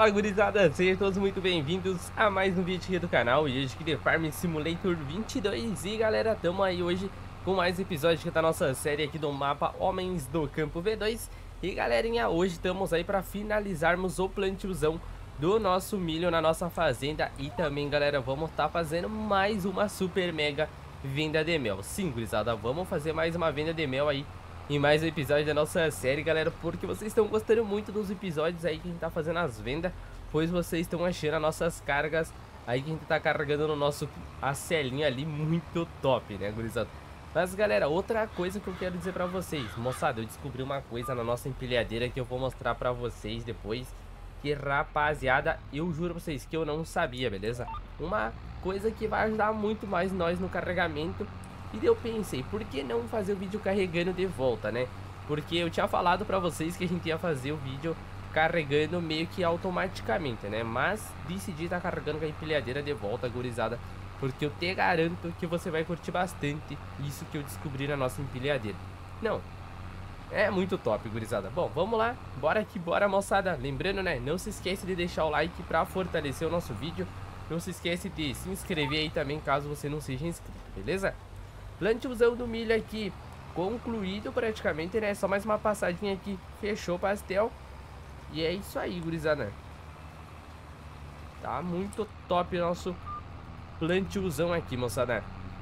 Fala, gurizada, sejam todos muito bem-vindos a mais um vídeo aqui do canal. E hoje aqui de Farm Simulator 22. E galera, tamo aí hoje com mais episódios aqui da nossa série aqui do mapa Homens do Campo V2. E galerinha, hoje estamos aí para finalizarmos o plantiozão do nosso milho na nossa fazenda. E também, galera, vamos estar fazendo mais uma super mega venda de mel. Sim, gurizada, vamos fazer mais uma venda de mel aí em mais um episódio da nossa série, galera, porque vocês estão gostando muito dos episódios aí que a gente tá fazendo as vendas, pois vocês estão achando as nossas cargas aí que a gente tá carregando no nosso acelinho ali muito top, né, gurizada? Mas, galera, outra coisa que eu quero dizer pra vocês, moçada, eu descobri uma coisa na nossa empilhadeira que eu vou mostrar pra vocês depois, que, rapaziada, eu juro pra vocês que eu não sabia, beleza? Uma coisa que vai ajudar muito mais nós no carregamento. E daí eu pensei, por que não fazer o vídeo carregando de volta, né? Porque eu tinha falado pra vocês que a gente ia fazer o vídeo carregando meio que automaticamente, né? Mas decidi estar carregando com a empilhadeira de volta, gurizada, porque eu te garanto que você vai curtir bastante isso que eu descobri na nossa empilhadeira. Não, é muito top, gurizada. Bom, vamos lá, bora que bora, moçada. Lembrando, né, não se esquece de deixar o like pra fortalecer o nosso vídeo. Não se esquece de se inscrever aí também, caso você não seja inscrito, beleza? Plantiozão do milho aqui concluído praticamente, né? Só mais uma passadinha aqui, fechou o pastel. E é isso aí, gurizada. Tá muito top o nosso plantiozão aqui, moçada.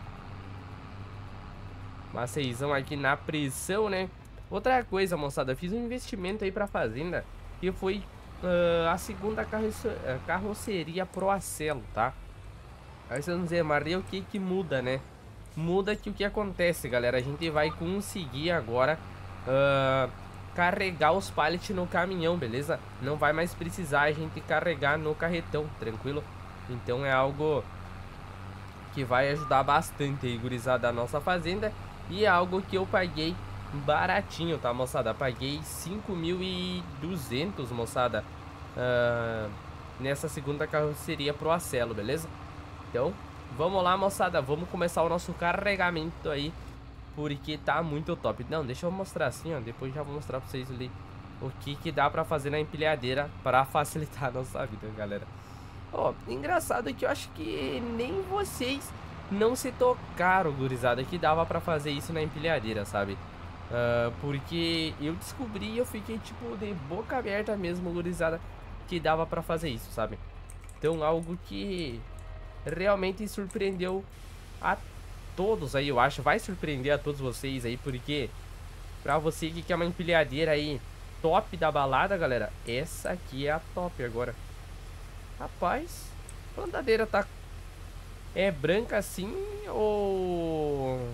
Maceizão aqui na pressão, né? Outra coisa, moçada, fiz um investimento aí pra fazenda, que foi a segunda carroceria Pro Acelo, tá? Aí vocês vão dizer, Maria, o que que muda, né? Muda que o que acontece, galera, a gente vai conseguir agora carregar os pallets no caminhão, beleza? Não vai mais precisar a gente carregar no carretão, tranquilo? Então é algo que vai ajudar bastante aí, gurizada, a nossa fazenda. E é algo que eu paguei baratinho, tá, moçada? Paguei 5.200, moçada, nessa segunda carroceria Pro Acelo, beleza? Então vamos lá, moçada, vamos começar o nosso carregamento aí, porque tá muito top. Não, deixa eu mostrar assim, ó, depois já vou mostrar pra vocês ali o que dá pra fazer na empilhadeira pra facilitar a nossa vida, galera. Ó, engraçado que eu acho que nem vocês não se tocaram, gurizada, que dava pra fazer isso na empilhadeira, sabe? Porque eu descobri e eu fiquei, tipo, de boca aberta mesmo, gurizada, que dava pra fazer isso, sabe? Então, algo que realmente surpreendeu a todos aí, eu acho. Vai surpreender a todos vocês aí, porque pra você que quer uma empilhadeira aí top da balada, galera, essa aqui é a top agora. Rapaz, a plantadeira tá branca assim ou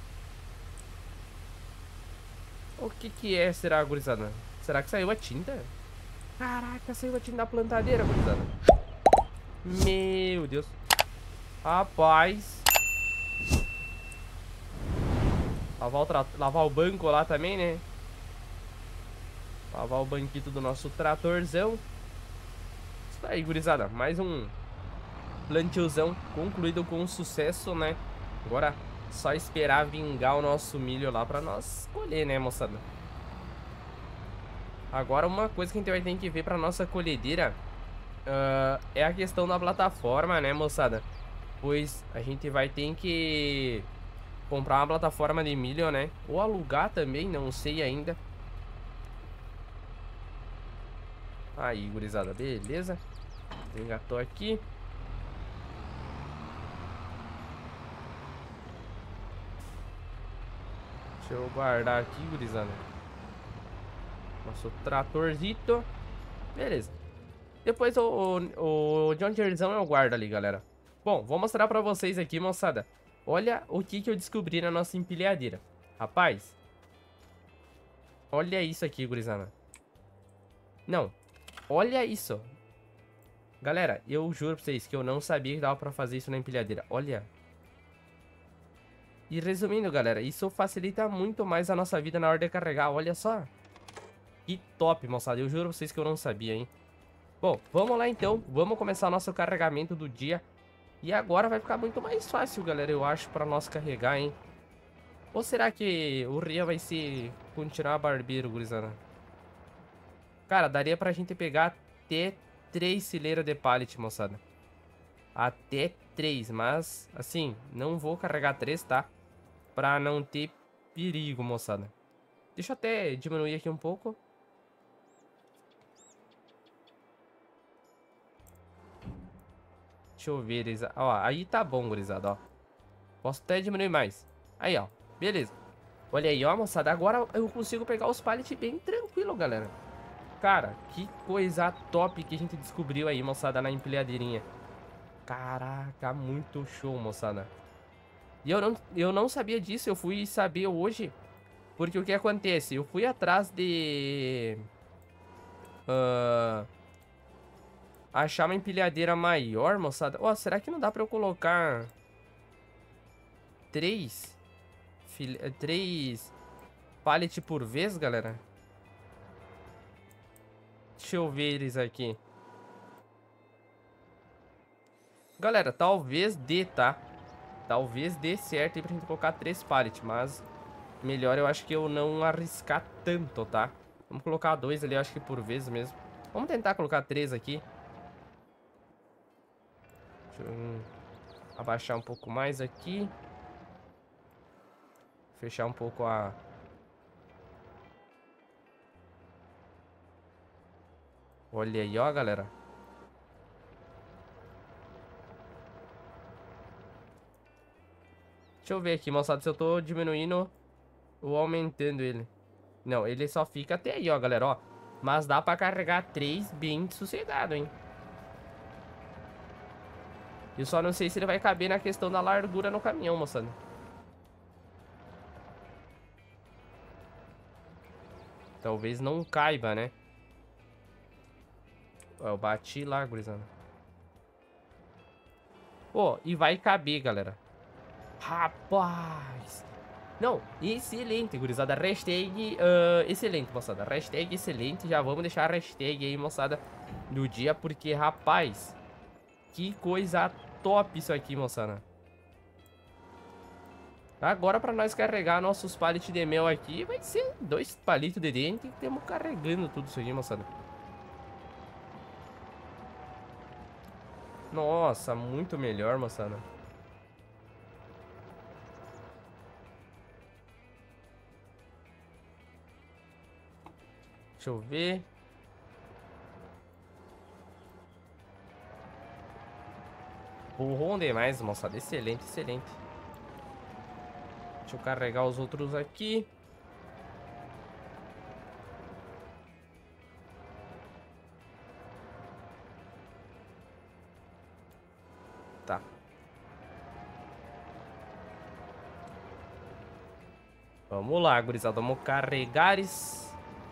o que é, será, gurizada? Será que saiu a tinta? Caraca, saiu a tinta da plantadeira, gurizada. Meu Deus. Rapaz, lavar o banco lá também, né? Lavar o banquito do nosso tratorzão. Isso aí, gurizada. Mais um plantiozão concluído com sucesso, né? Agora só esperar vingar o nosso milho lá pra nós colher, né, moçada? Agora uma coisa que a gente vai ter que ver pra nossa colhedeira é a questão da plataforma, né, moçada? Pois a gente vai ter que comprar uma plataforma de milho, né? Ou alugar também, não sei ainda. Aí, gurizada, beleza. Engatou aqui. Deixa eu guardar aqui, gurizada. Nosso tratorzito. Beleza. Depois o John Deerezão eu guardo ali, galera. Bom, vou mostrar pra vocês aqui, moçada. Olha o que eu descobri na nossa empilhadeira. Rapaz, olha isso aqui, gurizada. Não, olha isso. Galera, eu juro pra vocês que eu não sabia que dava pra fazer isso na empilhadeira. Olha. E resumindo, galera, isso facilita muito mais a nossa vida na hora de carregar. Olha só. Que top, moçada. Eu juro pra vocês que eu não sabia, hein. Bom, vamos lá então. Vamos começar o nosso carregamento do dia. E agora vai ficar muito mais fácil, galera, eu acho, pra nós carregar, hein. Ou será que o Rian vai se continuar barbeiro, gurizada? Cara, daria pra gente pegar até 3 fileiras de pallet, moçada. Até 3, mas, assim, não vou carregar 3, tá? Pra não ter perigo, moçada. Deixa eu até diminuir aqui um pouco. Deixa eu ver, ó, aí tá bom, gurizada, ó. Posso até diminuir mais. Aí, ó, beleza. Olha aí, ó, moçada, agora eu consigo pegar os pallets bem tranquilo, galera. Cara, que coisa top que a gente descobriu aí, moçada, na empilhadeirinha. Caraca, muito show, moçada. E eu não sabia disso, eu fui saber hoje. Porque o que acontece? Eu fui atrás de... achar uma empilhadeira maior, moçada. Ó, será que não dá pra eu colocar... 3 pallet por vez, galera? Deixa eu ver eles aqui. Galera, talvez dê, tá? Talvez dê certo aí pra gente colocar 3 pallets, mas melhor eu acho que eu não arriscar tanto, tá? Vamos colocar 2 ali, eu acho que por vez mesmo. Vamos tentar colocar 3 aqui. Deixa eu abaixar um pouco mais aqui. Fechar um pouco a... Olha aí, ó, galera. Deixa eu ver aqui, moçada, se eu tô diminuindo ou aumentando ele. Não, ele só fica até aí, ó, galera, ó. Mas dá pra carregar 3 bem sossegado, hein. Eu só não sei se ele vai caber na questão da largura no caminhão, moçada. Talvez não caiba, né? Ó, eu bati lá, gurizada. Pô, e vai caber, galera. Rapaz! Não, excelente, gurizada. Hashtag excelente, moçada. Hashtag excelente. Já vamos deixar a hashtag aí, moçada, do dia. Porque, rapaz, que coisa top isso aqui, moçada. Agora, pra nós carregar nossos palitos de mel aqui, vai ser 2 palitos de dente. E temos carregando tudo isso aqui, moçada. Nossa, muito melhor, moçada. Deixa eu ver. Burrão demais, moçada. Excelente, excelente. Deixa eu carregar os outros aqui. Tá. Vamos lá, gurizada. Vamos carregar isso.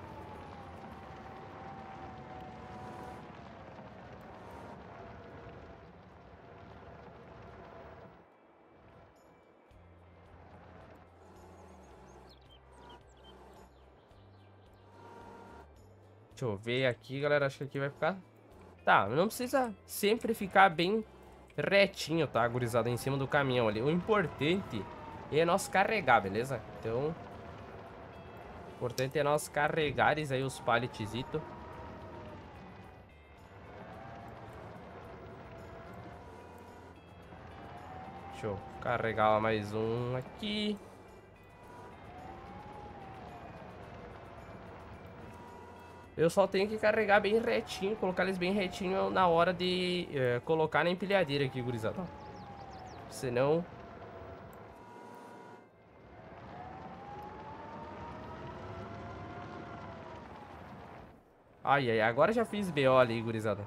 Deixa eu ver aqui, galera. Acho que aqui vai ficar... Tá, não precisa sempre ficar bem retinho, tá, gurizada, em cima do caminhão ali. O importante é nós carregar, beleza? Então, o importante é nós carregares aí os palletizitos. Deixa eu carregar mais um aqui. Eu só tenho que carregar bem retinho, colocar eles bem retinho na hora de colocar na empilhadeira aqui, gurizada. Senão... Ai, ai, agora já fiz BO ali, gurizada.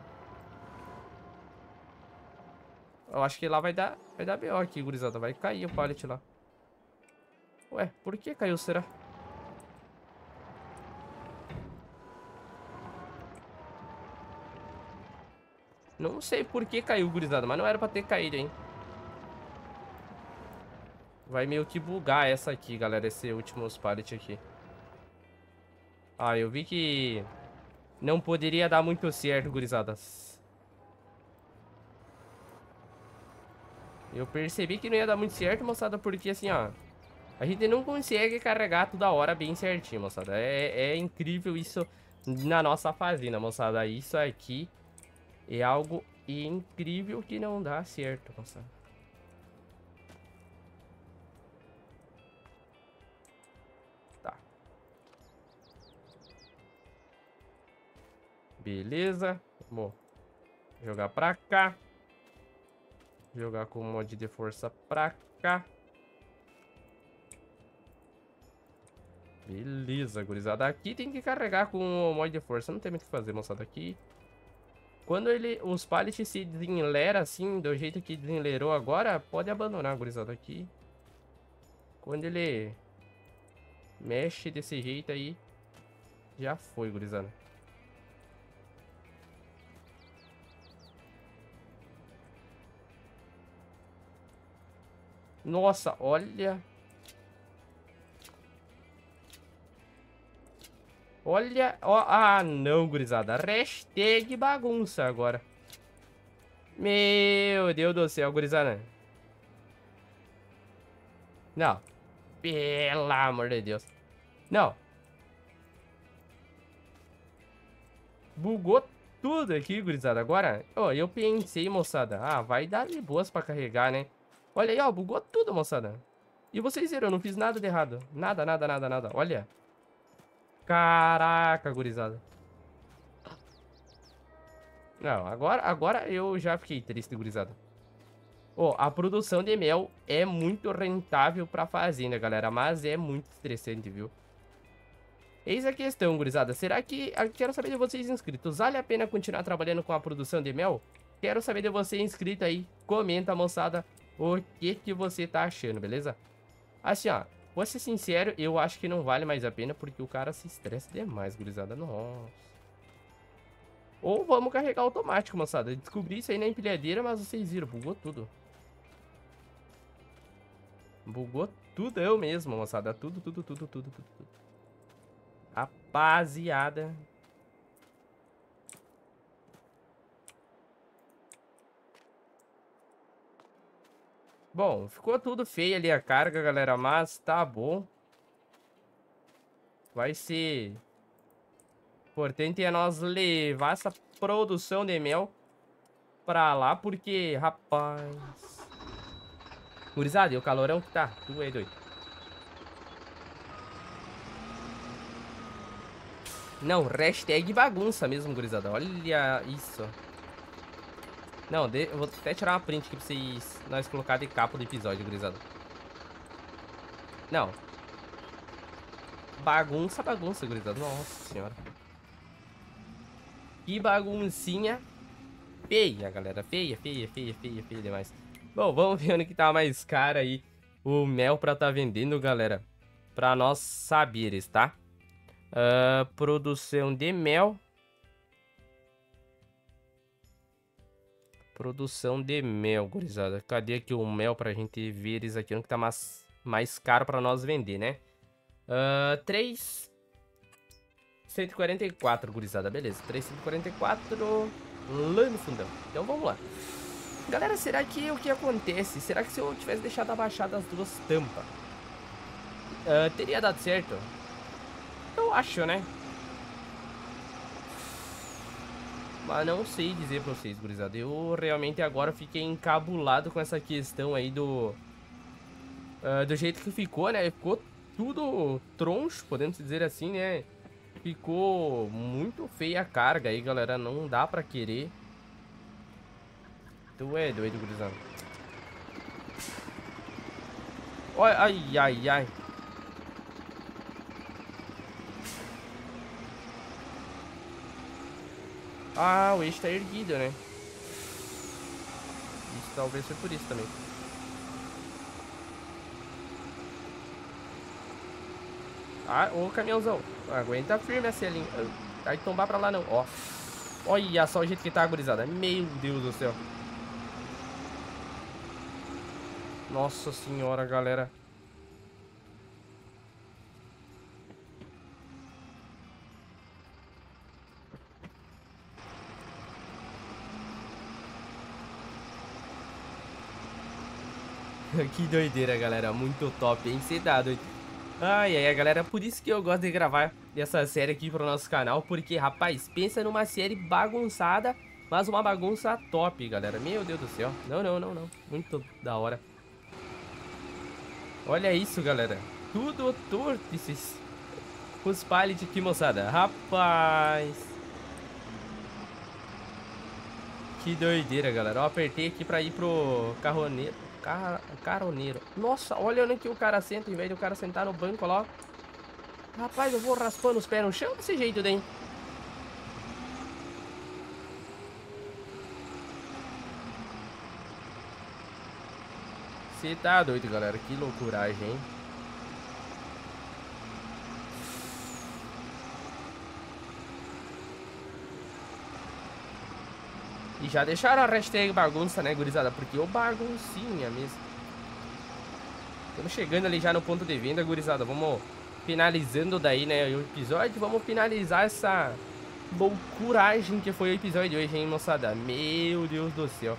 Eu acho que lá vai dar BO aqui, gurizada. Vai cair o pallet lá. Ué, por que caiu, será? Não sei por que caiu, gurizada, mas não era pra ter caído, hein. Vai meio que bugar essa aqui, galera, esse último pallet aqui. Ah, eu vi que não poderia dar muito certo, gurizadas. Eu percebi que não ia dar muito certo, moçada, porque assim, ó, a gente não consegue carregar toda hora bem certinho, moçada. É incrível isso na nossa fazenda, moçada. Isso aqui é algo incrível que não dá certo, moçada. Tá. Beleza. Vou jogar pra cá. Jogar com o mod de força pra cá. Beleza, gurizada. Aqui tem que carregar com o mod de força. Não tem muito o que fazer, moçada. Aqui. Quando os pallets se desenlera assim, do jeito que desenlerou agora, pode abandonar, gurizada. Aqui. Quando ele mexe desse jeito aí, já foi, gurizada. Nossa, olha. Olha, ó, ah não, gurizada, hashtag bagunça agora. Meu Deus do céu, gurizada. Não, pelo amor de Deus. Não. Bugou tudo aqui, gurizada. Agora, ó, eu pensei, moçada, ah, vai dar de boas pra carregar, né? Olha aí, ó, bugou tudo, moçada. E vocês viram, eu não fiz nada de errado. Nada, nada, nada, nada, olha. Caraca, gurizada. Não, agora eu já fiquei triste, gurizada. Ó, a produção de mel é muito rentável pra fazenda, galera. Mas é muito estressante, viu? Eis a questão, gurizada. Será que... Quero saber de vocês inscritos. Vale a pena continuar trabalhando com a produção de mel? Quero saber de você inscrito aí. Comenta, moçada, o que você tá achando, beleza? Assim, ó. Vou ser sincero, eu acho que não vale mais a pena porque o cara se estressa demais, gurizada. Nossa. Ou vamos carregar automático, moçada. Descobri isso aí na empilhadeira, mas vocês viram, bugou tudo. Bugou tudo eu mesmo, moçada. Tudo, tudo, tudo, tudo, tudo, tudo. Rapaziada. Bom, ficou tudo feio ali a carga, galera, mas tá bom. Vai ser... importante é nós levar essa produção de mel pra lá, porque, rapaz... Gurizada, e o calorão que tá? Tu é doido. Não, hashtag bagunça mesmo, gurizada. Olha isso. Não, eu vou até tirar uma print aqui pra vocês... nós colocar de capa do episódio, gurizada. Não. Bagunça, bagunça, gurizada. Nossa senhora. Que baguncinha feia, galera. Feia, feia, feia, feia, feia demais. Bom, vamos ver onde que tá mais caro aí o mel pra tá vendendo, galera. Pra nós saberes, tá? Produção de mel. Produção de mel, gurizada. Cadê aqui o mel pra gente ver isso aqui? Onde que tá mais caro pra nós vender, né? 144, gurizada. Beleza, 344 lá no fundão. Então vamos lá. Galera, será que o que acontece? Será que se eu tivesse deixado abaixado as duas tampas, teria dado certo? Eu acho, né? Mas não sei dizer pra vocês, gurizada. Eu realmente agora fiquei encabulado com essa questão aí do jeito que ficou, né? Ficou tudo troncho, podemos dizer assim, né? Ficou muito feia a carga aí, galera. Não dá pra querer. Tu é doido, gurizada. Olha, ai, ai, ai. Ah, o eixo tá erguido, né? Isso talvez foi por isso também. Ah, ô caminhãozão. Aguenta firme a selinha. Vai tombar pra lá não, ó. Olha só o jeito que tá, gurizada. Meu Deus do céu. Nossa senhora, galera. Que doideira, galera. Muito top, hein? Cê tá doido. Ai, ai, galera. Por isso que eu gosto de gravar dessa série aqui pro nosso canal, porque, rapaz, pensa numa série bagunçada, mas uma bagunça top, galera. Meu Deus do céu. Não, não, não, não. Muito da hora. Olha isso, galera. Tudo torto esses... os pallets aqui, moçada. Rapaz. Que doideira, galera. Eu apertei aqui pra ir pro carroneiro. Caroneiro. Nossa, olha onde que o cara senta. Em vez de o cara sentar no banco lá. Rapaz, eu vou raspando os pés no chão desse jeito, daí. Você tá doido, galera. Que loucuragem, hein? E já deixaram a hashtag bagunça, né, gurizada? Porque eu baguncinha mesmo. Estamos chegando ali já no ponto de venda, gurizada. Vamos finalizando daí, né, o episódio. Vamos finalizar essa loucuragem que foi o episódio de hoje, hein, moçada? Meu Deus do céu.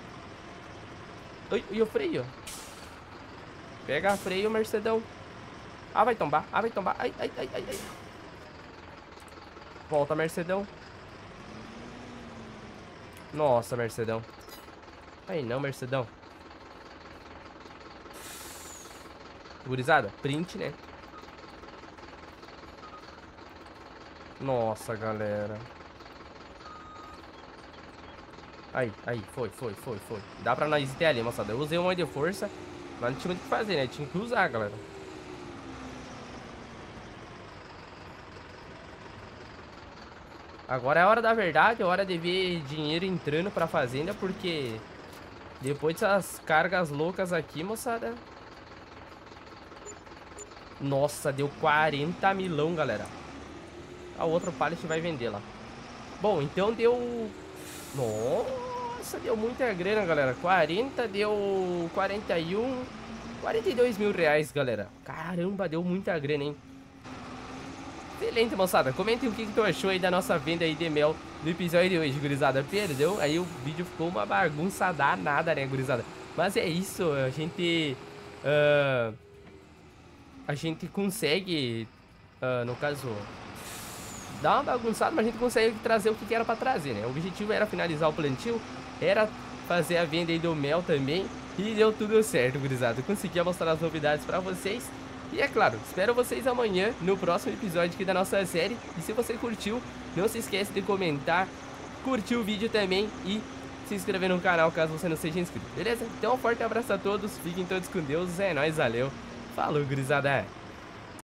Oi, e o freio? Pega freio, Mercedão. Ah, vai tombar. Ah, vai tombar. Ai, ai, ai, ai, ai. Volta, Mercedão. Nossa, Mercedão. Aí não, Mercedão. Gurizada, print, né? Nossa, galera. Aí, foi. Dá pra nós ter ali, moçada. Eu usei um monte de força, mas não tinha muito o que fazer, né? Tinha que usar, galera. Agora é a hora da verdade, é hora de ver dinheiro entrando pra fazenda, porque depois dessas cargas loucas aqui, moçada. Nossa, deu 40 milão, galera. A outra pallet vai vender lá. Bom, então deu... Nossa, deu muita grana, galera. 40, deu 41, 42 mil reais, galera. Caramba, deu muita grana, hein? Excelente, moçada. Comentem o que tu achou aí da nossa venda aí de mel no episódio de hoje, gurizada. Perdão, aí o vídeo ficou uma bagunça danada, né, gurizada? Mas é isso, a gente consegue, no caso, dar uma bagunçada, mas a gente consegue trazer o que era pra trazer, né? O objetivo era finalizar o plantio, era fazer a venda aí do mel também, e deu tudo certo, gurizada. Consegui mostrar as novidades pra vocês. E é claro, espero vocês amanhã no próximo episódio aqui da nossa série. E se você curtiu, não se esquece de comentar, curtir o vídeo também e se inscrever no canal caso você não seja inscrito, beleza? Então um forte abraço a todos, fiquem todos com Deus, é nóis, valeu, falou, gurizada!